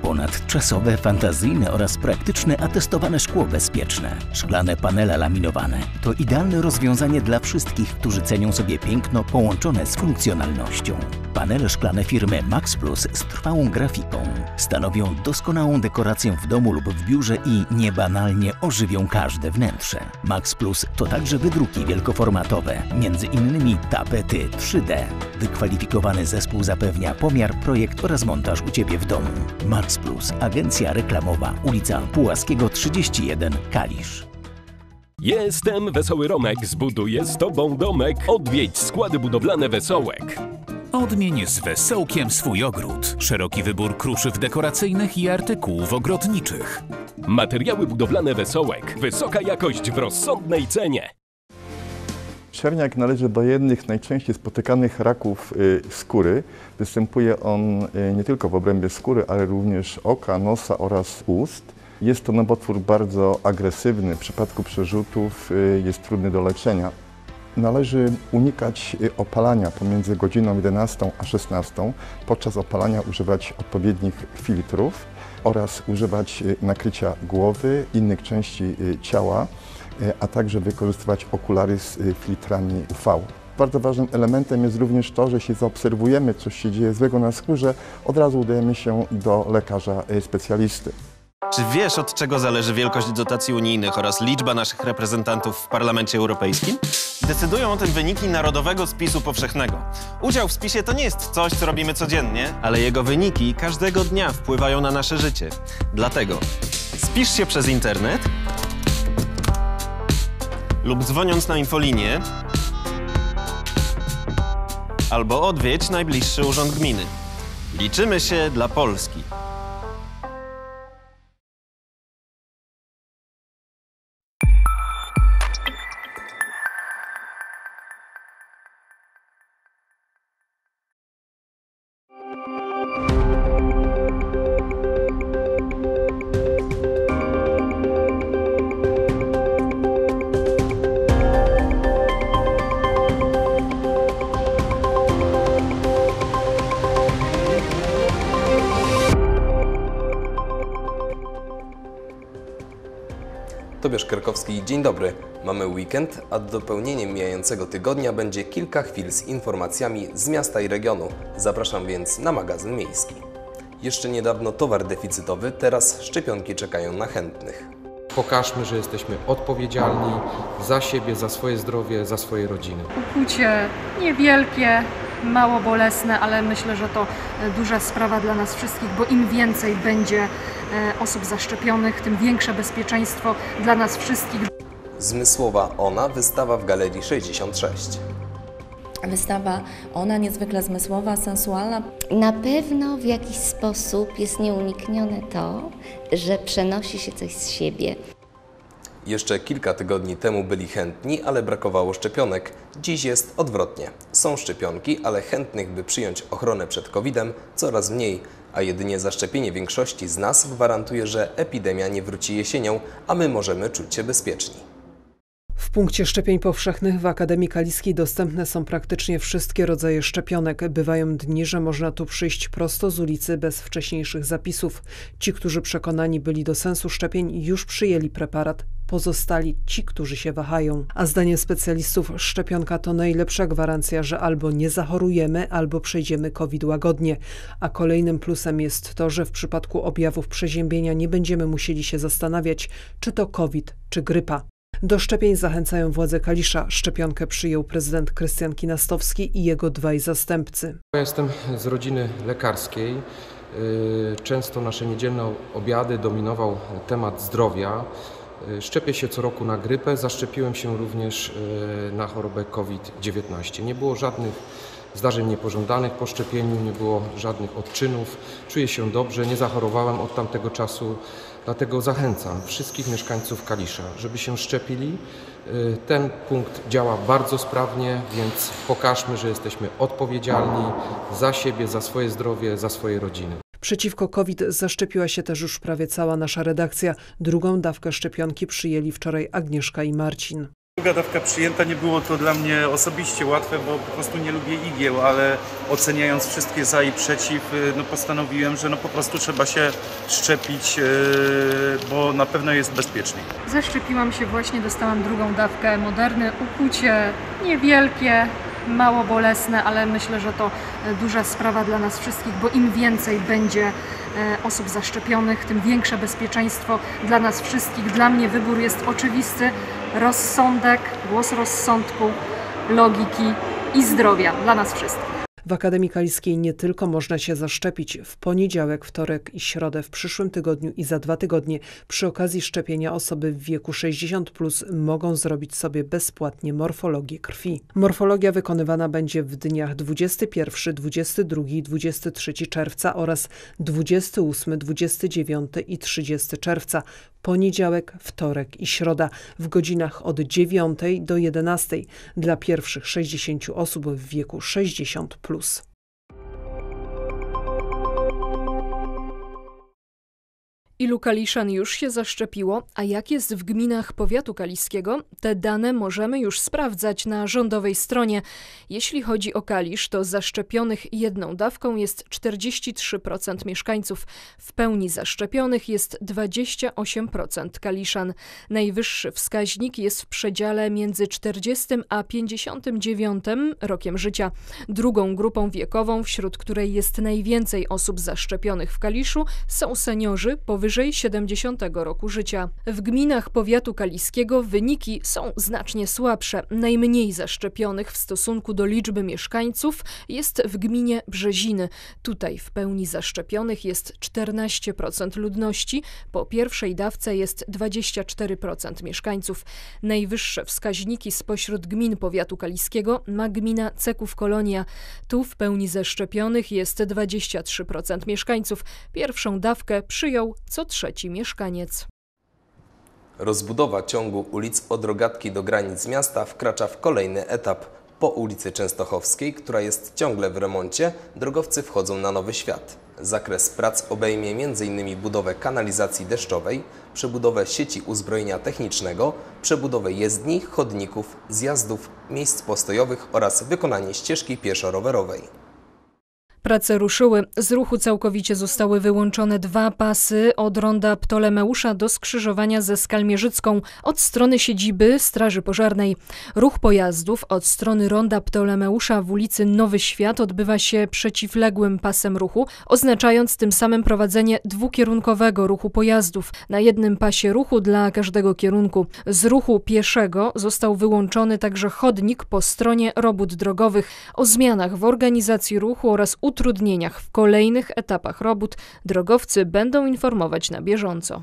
Ponadczasowe, fantazyjne oraz praktyczne atestowane szkło bezpieczne. Szklane panele laminowane to idealne rozwiązanie dla wszystkich, którzy cenią sobie piękno połączone z funkcjonalnością. Panele szklane firmy Max Plus z trwałą grafiką stanowią doskonałą dekorację w domu lub w biurze i niebanalnie ożywią każde wnętrze. Max Plus to także wydruki wielkoformatowe, między innymi tapety 3D. Wykwalifikowany zespół zapewnia pomiar, projekt oraz montaż u Ciebie w domu. Max Plus, agencja reklamowa, ulica Pułaskiego 31, Kalisz. Jestem Wesoły Romek, zbuduję z Tobą domek. Odwiedź składy budowlane Wesołek. Odmień z Wesołkiem swój ogród. Szeroki wybór kruszyw dekoracyjnych i artykułów ogrodniczych. Materiały budowlane Wesołek. Wysoka jakość w rozsądnej cenie. Czerniak należy do jednych najczęściej spotykanych raków skóry. Występuje on nie tylko w obrębie skóry, ale również oka, nosa oraz ust. Jest to nowotwór bardzo agresywny. W przypadku przerzutów jest trudny do leczenia. Należy unikać opalania pomiędzy godziną 11 a 16. Podczas opalania używać odpowiednich filtrów oraz używać nakrycia głowy, innych części ciała, a także wykorzystywać okulary z filtrami UV. Bardzo ważnym elementem jest również to, że jeśli zaobserwujemy, coś się dzieje złego na skórze, od razu udajemy się do lekarza specjalisty. Czy wiesz, od czego zależy wielkość dotacji unijnych oraz liczba naszych reprezentantów w Parlamencie Europejskim? Decydują o tym wyniki Narodowego Spisu Powszechnego. Udział w spisie to nie jest coś, co robimy codziennie, ale jego wyniki każdego dnia wpływają na nasze życie. Dlatego spisz się przez internet lub dzwoniąc na infolinię, albo odwiedź najbliższy urząd gminy. Liczymy się dla Polski. Tobiasz Krakowski, dzień dobry. Mamy weekend, a dopełnieniem mijającego tygodnia będzie kilka chwil z informacjami z miasta i regionu. Zapraszam więc na magazyn miejski. Jeszcze niedawno towar deficytowy, teraz szczepionki czekają na chętnych. Pokażmy, że jesteśmy odpowiedzialni za siebie, za swoje zdrowie, za swoje rodziny. Ukłucie niewielkie, mało bolesne, ale myślę, że to duża sprawa dla nas wszystkich, bo im więcej będzie osób zaszczepionych, tym większe bezpieczeństwo dla nas wszystkich. Zmysłowa Ona, wystawa w Galerii 66. Wystawa Ona niezwykle zmysłowa, sensualna. Na pewno w jakiś sposób jest nieuniknione to, że przenosi się coś z siebie. Jeszcze kilka tygodni temu byli chętni, ale brakowało szczepionek. Dziś jest odwrotnie. Są szczepionki, ale chętnych, by przyjąć ochronę przed COVID-em, coraz mniej, a jedynie zaszczepienie większości z nas gwarantuje, że epidemia nie wróci jesienią, a my możemy czuć się bezpieczni. W punkcie szczepień powszechnych w Akademii Kaliskiej dostępne są praktycznie wszystkie rodzaje szczepionek. Bywają dni, że można tu przyjść prosto z ulicy bez wcześniejszych zapisów. Ci, którzy przekonani byli do sensu szczepień, już przyjęli preparat. Pozostali ci, którzy się wahają. A zdaniem specjalistów szczepionka to najlepsza gwarancja, że albo nie zachorujemy, albo przejdziemy COVID łagodnie. A kolejnym plusem jest to, że w przypadku objawów przeziębienia nie będziemy musieli się zastanawiać, czy to COVID, czy grypa. Do szczepień zachęcają władze Kalisza. Szczepionkę przyjął prezydent Krystian Kinastowski i jego dwaj zastępcy. Ja jestem z rodziny lekarskiej. Często nasze niedzielne obiady dominował temat zdrowia. Szczepię się co roku na grypę. Zaszczepiłem się również na chorobę COVID-19. Nie było żadnych zdarzeń niepożądanych po szczepieniu, nie było żadnych odczynów. Czuję się dobrze, nie zachorowałem od tamtego czasu. Dlatego zachęcam wszystkich mieszkańców Kalisza, żeby się szczepili. Ten punkt działa bardzo sprawnie, więc pokażmy, że jesteśmy odpowiedzialni za siebie, za swoje zdrowie, za swoje rodziny. Przeciwko COVID zaszczepiła się też już prawie cała nasza redakcja. Drugą dawkę szczepionki przyjęli wczoraj Agnieszka i Marcin. Druga dawka przyjęta, nie było to dla mnie osobiście łatwe, bo po prostu nie lubię igieł, ale oceniając wszystkie za i przeciw, postanowiłem, że po prostu trzeba się szczepić, bo na pewno jest bezpieczniej. Zaszczepiłam się właśnie, dostałam drugą dawkę Moderny, ukłucie niewielkie, mało bolesne, ale myślę, że to duża sprawa dla nas wszystkich, bo im więcej będzie osób zaszczepionych, tym większe bezpieczeństwo dla nas wszystkich. Dla mnie wybór jest oczywisty. Rozsądek, głos rozsądku, logiki i zdrowia dla nas wszystkich. W Akademii Kaliskiej nie tylko można się zaszczepić w poniedziałek, wtorek i środę w przyszłym tygodniu i za 2 tygodnie przy okazji szczepienia osoby w wieku 60+ mogą zrobić sobie bezpłatnie morfologię krwi. Morfologia wykonywana będzie w dniach 21, 22 i 23 czerwca oraz 28, 29 i 30 czerwca. Poniedziałek, wtorek i środa w godzinach od 9 do 11 dla pierwszych 60 osób w wieku 60+. Ilu kaliszan już się zaszczepiło, a jak jest w gminach powiatu kaliskiego? Te dane możemy już sprawdzać na rządowej stronie. Jeśli chodzi o Kalisz, to zaszczepionych jedną dawką jest 43% mieszkańców. W pełni zaszczepionych jest 28% kaliszan. Najwyższy wskaźnik jest w przedziale między 40 a 59 rokiem życia. Drugą grupą wiekową, wśród której jest najwięcej osób zaszczepionych w Kaliszu, są seniorzy powyżej 70 roku życia. W gminach powiatu kaliskiego wyniki są znacznie słabsze. Najmniej zaszczepionych w stosunku do liczby mieszkańców jest w gminie Brzeziny. Tutaj w pełni zaszczepionych jest 14% ludności. Po pierwszej dawce jest 24% mieszkańców. Najwyższe wskaźniki spośród gmin powiatu kaliskiego ma gmina Ceków-Kolonia. Tu w pełni zaszczepionych jest 23% mieszkańców. Pierwszą dawkę przyjął co trzeci mieszkaniec. Rozbudowa ciągu ulic od Rogatki do granic miasta wkracza w kolejny etap. Po ulicy Częstochowskiej, która jest ciągle w remoncie, drogowcy wchodzą na nowy świat. Zakres prac obejmie m.in. budowę kanalizacji deszczowej, przebudowę sieci uzbrojenia technicznego, przebudowę jezdni, chodników, zjazdów, miejsc postojowych oraz wykonanie ścieżki pieszo-rowerowej. Prace ruszyły. Z ruchu całkowicie zostały wyłączone 2 pasy od ronda Ptolemeusza do skrzyżowania ze Skalmierzycką od strony siedziby Straży Pożarnej. Ruch pojazdów od strony ronda Ptolemeusza w ulicy Nowy Świat odbywa się przeciwległym pasem ruchu, oznaczając tym samym prowadzenie dwukierunkowego ruchu pojazdów na jednym pasie ruchu dla każdego kierunku. Z ruchu pieszego został wyłączony także chodnik po stronie robót drogowych. O zmianach w organizacji ruchu oraz utrudnieniach w kolejnych etapach robót drogowcy będą informować na bieżąco.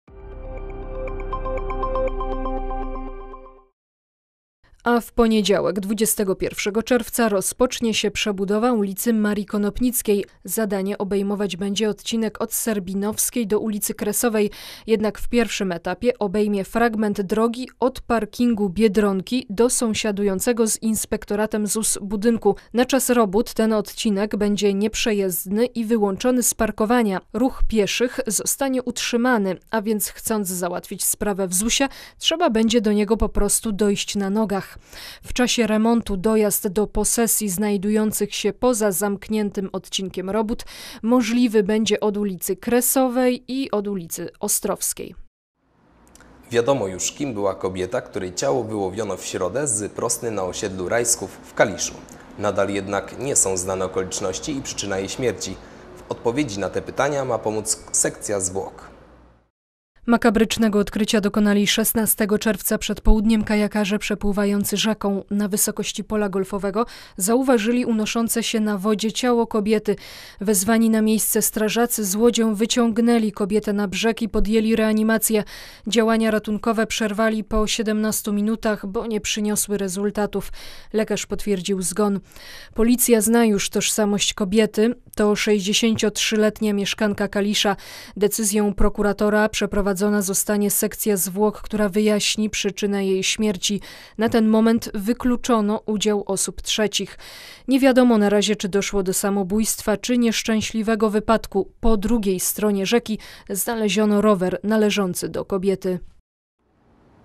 A w poniedziałek, 21 czerwca, rozpocznie się przebudowa ulicy Marii Konopnickiej. Zadanie obejmować będzie odcinek od Serbinowskiej do ulicy Kresowej, jednak w pierwszym etapie obejmie fragment drogi od parkingu Biedronki do sąsiadującego z inspektoratem ZUS budynku. Na czas robót ten odcinek będzie nieprzejezdny i wyłączony z parkowania. Ruch pieszych zostanie utrzymany, a więc chcąc załatwić sprawę w ZUS-ie, trzeba będzie do niego po prostu dojść na nogach. W czasie remontu dojazd do posesji znajdujących się poza zamkniętym odcinkiem robót możliwy będzie od ulicy Kresowej i od ulicy Ostrowskiej. Wiadomo już, kim była kobieta, której ciało wyłowiono w środę z Prosny na osiedlu Rajsków w Kaliszu. Nadal jednak nie są znane okoliczności i przyczyna jej śmierci. W odpowiedzi na te pytania ma pomóc sekcja zwłok. Makabrycznego odkrycia dokonali 16 czerwca przed południem kajakarze przepływający rzeką. Na wysokości pola golfowego zauważyli unoszące się na wodzie ciało kobiety. Wezwani na miejsce strażacy z łodzią wyciągnęli kobietę na brzeg i podjęli reanimację. Działania ratunkowe przerwali po 17 minutach, bo nie przyniosły rezultatów. Lekarz potwierdził zgon. Policja zna już tożsamość kobiety. To 63-letnia mieszkanka Kalisza. Decyzją prokuratora przeprowadzona zostanie sekcja zwłok, która wyjaśni przyczynę jej śmierci. Na ten moment wykluczono udział osób trzecich. Nie wiadomo na razie, czy doszło do samobójstwa, czy nieszczęśliwego wypadku. Po drugiej stronie rzeki znaleziono rower należący do kobiety.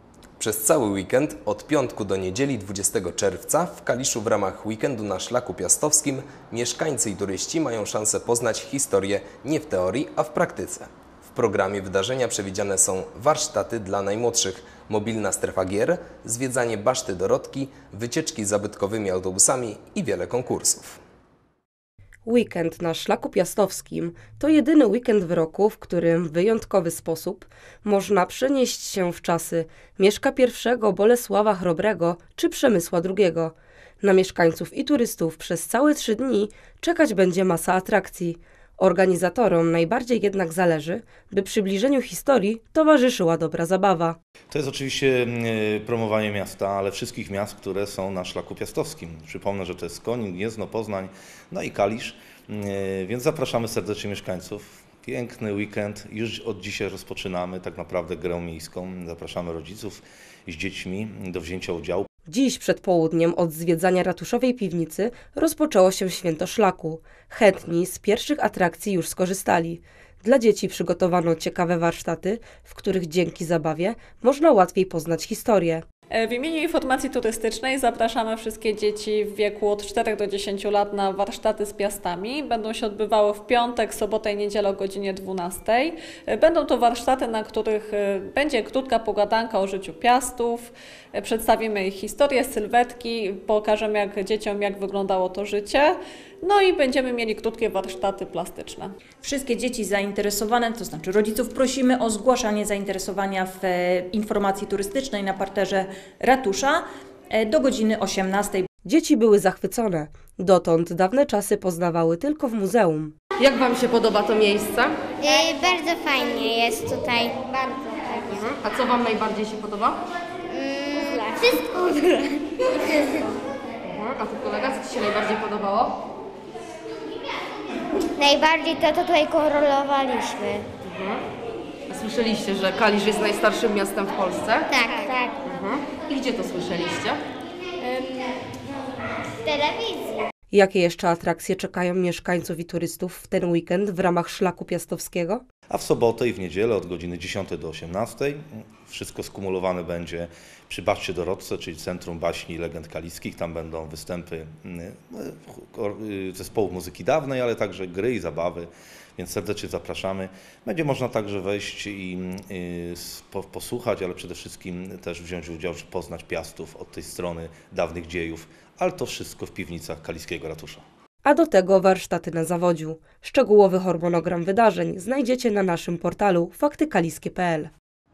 Przez cały weekend od piątku do niedzieli 20 czerwca w Kaliszu w ramach weekendu na Szlaku Piastowskim mieszkańcy i turyści mają szansę poznać historię nie w teorii, a w praktyce. W programie wydarzenia przewidziane są warsztaty dla najmłodszych, mobilna strefa gier, zwiedzanie Baszty Dorotki, wycieczki zabytkowymi autobusami i wiele konkursów. Weekend na Szlaku Piastowskim to jedyny weekend w roku, w którym w wyjątkowy sposób można przenieść się w czasy Mieszka I, Bolesława Chrobrego czy Przemysła II. Na mieszkańców i turystów przez całe 3 dni czekać będzie masa atrakcji. Organizatorom najbardziej jednak zależy, by przybliżeniu historii towarzyszyła dobra zabawa. To jest oczywiście promowanie miasta, ale wszystkich miast, które są na Szlaku Piastowskim. Przypomnę, że to jest Konin, Gniezno, Poznań, no i Kalisz, więc zapraszamy serdecznie mieszkańców. Piękny weekend, już od dzisiaj rozpoczynamy tak naprawdę grę miejską. Zapraszamy rodziców z dziećmi do wzięcia udziału. Dziś przed południem od zwiedzania ratuszowej piwnicy rozpoczęło się święto szlaku. Chętni z pierwszych atrakcji już skorzystali. Dla dzieci przygotowano ciekawe warsztaty, w których dzięki zabawie można łatwiej poznać historię. W imieniu Informacji Turystycznej zapraszamy wszystkie dzieci w wieku od 4 do 10 lat na warsztaty z piastami. Będą się odbywały w piątek, sobotę i niedzielę o godzinie 12. Będą to warsztaty, na których będzie krótka pogadanka o życiu piastów. Przedstawimy ich historię, sylwetki, pokażemy dzieciom, jak wyglądało to życie. No i będziemy mieli krótkie warsztaty plastyczne. Wszystkie dzieci zainteresowane, to znaczy rodziców, prosimy o zgłaszanie zainteresowania w Informacji Turystycznej na parterze ratusza do godziny 18. Dzieci były zachwycone. Dotąd dawne czasy poznawały tylko w muzeum. Jak Wam się podoba to miejsce? Bardzo fajnie jest tutaj. Bardzo fajnie. A co Wam najbardziej się podoba? Wszystko. A Ty, kolega, co Ci się najbardziej podobało? Najbardziej to tutaj korolowaliśmy. A słyszeliście, że Kalisz jest najstarszym miastem w Polsce? Tak. I gdzie to słyszeliście? W telewizji. Jakie jeszcze atrakcje czekają mieszkańców i turystów w ten weekend w ramach Szlaku Piastowskiego? A w sobotę i w niedzielę od godziny 10 do 18 wszystko skumulowane będzie przy Baszcie Dorotce, czyli Centrum Baśni i Legend Kaliskich. Tam będą występy zespołów muzyki dawnej, ale także gry i zabawy, więc serdecznie zapraszamy. Będzie można także wejść i posłuchać, ale przede wszystkim też wziąć udział, żeby poznać Piastów od tej strony dawnych dziejów, ale to wszystko w piwnicach Kaliskiego Ratusza. A do tego warsztaty na zawodziu. Szczegółowy harmonogram wydarzeń znajdziecie na naszym portalu faktykaliskie.pl.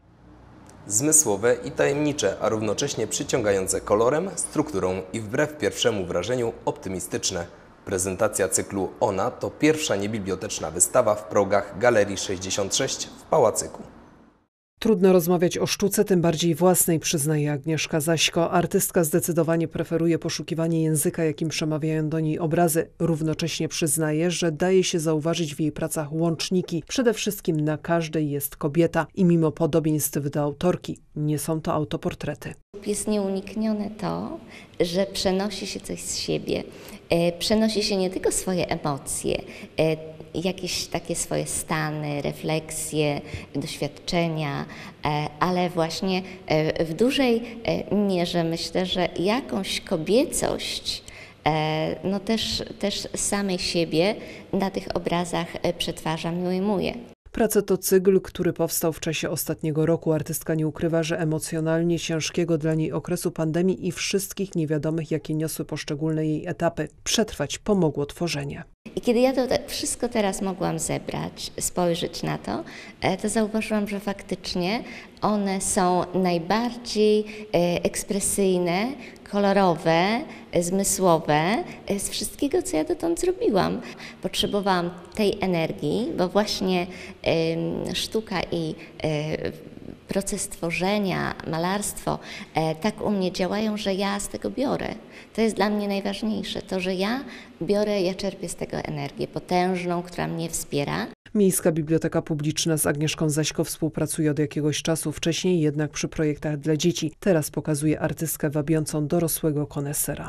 Zmysłowe i tajemnicze, a równocześnie przyciągające kolorem, strukturą i wbrew pierwszemu wrażeniu optymistyczne. Prezentacja cyklu Ona to pierwsza niebiblioteczna wystawa w progach Galerii 66 w Pałacyku. Trudno rozmawiać o sztuce, tym bardziej własnej, przyznaje Agnieszka Zaśko. Artystka zdecydowanie preferuje poszukiwanie języka, jakim przemawiają do niej obrazy. Równocześnie przyznaje, że daje się zauważyć w jej pracach łączniki. Przede wszystkim na każdej jest kobieta i mimo podobieństw do autorki, nie są to autoportrety. Jest nieuniknione to, że przenosi się coś z siebie. Przenosi się nie tylko swoje emocje, jakieś takie swoje stany, refleksje, doświadczenia, ale właśnie w dużej mierze myślę, że jakąś kobiecość no też samej siebie na tych obrazach przetwarzam i ujmuję. Praca to cykl, który powstał w czasie ostatniego roku. Artystka nie ukrywa, że emocjonalnie ciężkiego dla niej okresu pandemii i wszystkich niewiadomych, jakie niosły poszczególne jej etapy, przetrwać pomogło tworzenie. I kiedy ja to wszystko teraz mogłam zebrać, spojrzeć na to, to zauważyłam, że faktycznie one są najbardziej ekspresyjne, kolorowe, zmysłowe z wszystkiego, co ja dotąd zrobiłam. Potrzebowałam tej energii, bo właśnie sztuka i proces tworzenia, malarstwo tak u mnie działają, że ja z tego biorę. To jest dla mnie najważniejsze, to, że ja czerpię z tego energię potężną, która mnie wspiera. Miejska Biblioteka Publiczna z Agnieszką Zaśko współpracuje od jakiegoś czasu, wcześniej jednak przy projektach dla dzieci. Teraz pokazuje artystkę wabiącą dorosłego konesera.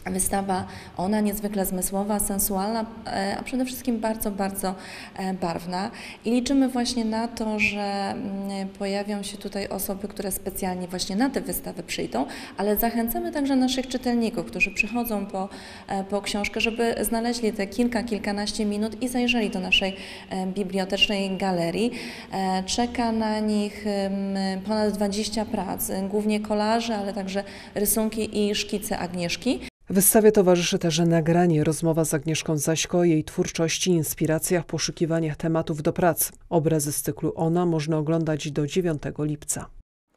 Wystawa, ona niezwykle zmysłowa, sensualna, a przede wszystkim bardzo, bardzo barwna i liczymy właśnie na to, że pojawią się tutaj osoby, które specjalnie właśnie na tę wystawę przyjdą, ale zachęcamy także naszych czytelników, którzy przychodzą po książkę, żeby znaleźli te kilkanaście minut i zajrzeli do naszej bibliotecznej galerii. Czeka na nich ponad 20 prac, głównie kolaże, ale także rysunki i szkice Agnieszki. Wystawie towarzyszy też nagranie, rozmowa z Agnieszką Zaśko o jej twórczości, inspiracjach, poszukiwaniach tematów do prac. Obrazy z cyklu Ona można oglądać do 9 lipca.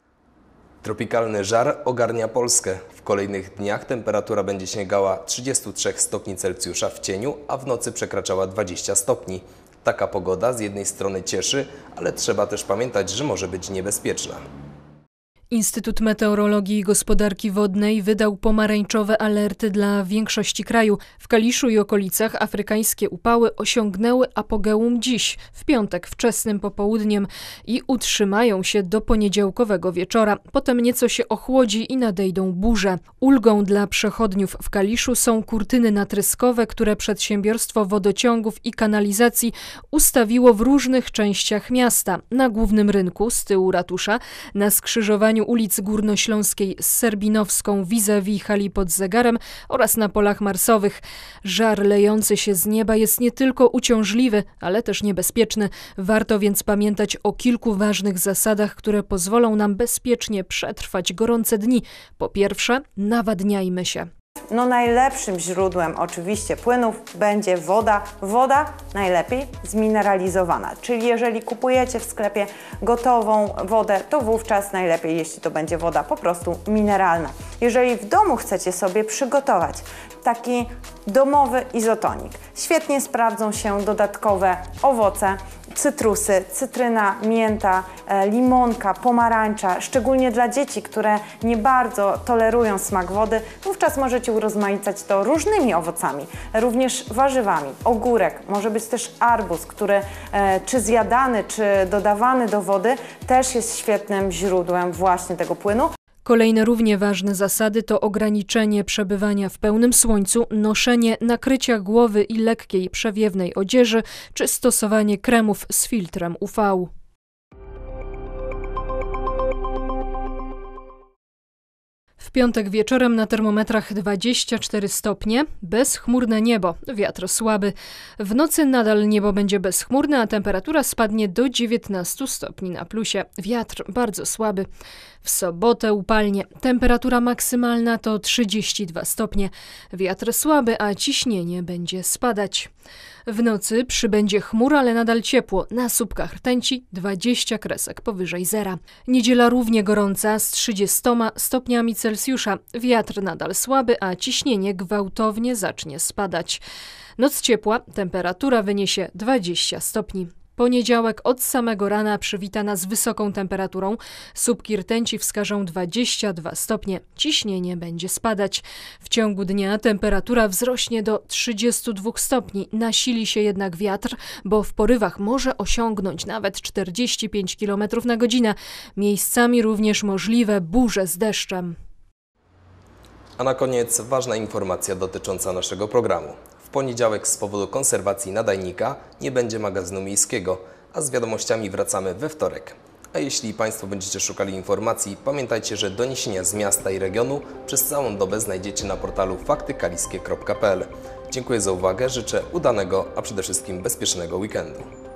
Tropikalny żar ogarnia Polskę. W kolejnych dniach temperatura będzie sięgała 33 stopni Celsjusza w cieniu, a w nocy przekraczała 20 stopni. Taka pogoda z jednej strony cieszy, ale trzeba też pamiętać, że może być niebezpieczna. Instytut Meteorologii i Gospodarki Wodnej wydał pomarańczowe alerty dla większości kraju. W Kaliszu i okolicach afrykańskie upały osiągnęły apogeum dziś, w piątek wczesnym popołudniem i utrzymają się do poniedziałkowego wieczora. Potem nieco się ochłodzi i nadejdą burze. Ulgą dla przechodniów w Kaliszu są kurtyny natryskowe, które przedsiębiorstwo wodociągów i kanalizacji ustawiło w różnych częściach miasta. Na głównym rynku z tyłu ratusza, na skrzyżowaniu ulic Górnośląskiej z Serbinowską vis-a-vis hali pod zegarem oraz na polach marsowych. Żar lejący się z nieba jest nie tylko uciążliwy, ale też niebezpieczny. Warto więc pamiętać o kilku ważnych zasadach, które pozwolą nam bezpiecznie przetrwać gorące dni. Po pierwsze, nawadniajmy się. Najlepszym źródłem oczywiście płynów będzie woda. Woda najlepiej zmineralizowana, czyli jeżeli kupujecie w sklepie gotową wodę, to wówczas najlepiej, jeśli to będzie woda po prostu mineralna. Jeżeli w domu chcecie sobie przygotować taki domowy izotonik, świetnie sprawdzą się dodatkowe owoce, cytrusy, cytryna, mięta, limonka, pomarańcza, szczególnie dla dzieci, które nie bardzo tolerują smak wody, wówczas możecie urozmaicać to różnymi owocami, również warzywami. Ogórek, może być też arbuz, który czy zjadany, czy dodawany do wody też jest świetnym źródłem właśnie tego płynu. Kolejne równie ważne zasady to ograniczenie przebywania w pełnym słońcu, noszenie nakrycia głowy i lekkiej przewiewnej odzieży czy stosowanie kremów z filtrem UV. W piątek wieczorem na termometrach 24 stopnie, bezchmurne niebo, wiatr słaby. W nocy nadal niebo będzie bezchmurne, a temperatura spadnie do 19 stopni na plusie. Wiatr bardzo słaby. W sobotę upalnie. Temperatura maksymalna to 32 stopnie. Wiatr słaby, a ciśnienie będzie spadać. W nocy przybędzie chmur, ale nadal ciepło. Na słupkach rtęci 20 kresek powyżej zera. Niedziela równie gorąca z 30 stopniami Celsjusza. Wiatr nadal słaby, a ciśnienie gwałtownie zacznie spadać. Noc ciepła, temperatura wyniesie 20 stopni. Poniedziałek od samego rana przywita nas wysoką temperaturą. Słupki rtęci wskażą 22 stopnie. Ciśnienie będzie spadać. W ciągu dnia temperatura wzrośnie do 32 stopni. Nasili się jednak wiatr, bo w porywach może osiągnąć nawet 45 km na godzinę. Miejscami również możliwe burze z deszczem. A na koniec ważna informacja dotycząca naszego programu. W poniedziałek z powodu konserwacji nadajnika nie będzie magazynu miejskiego, a z wiadomościami wracamy we wtorek. A jeśli Państwo będziecie szukali informacji, pamiętajcie, że doniesienia z miasta i regionu przez całą dobę znajdziecie na portalu faktykaliskie.pl. Dziękuję za uwagę, życzę udanego, a przede wszystkim bezpiecznego weekendu.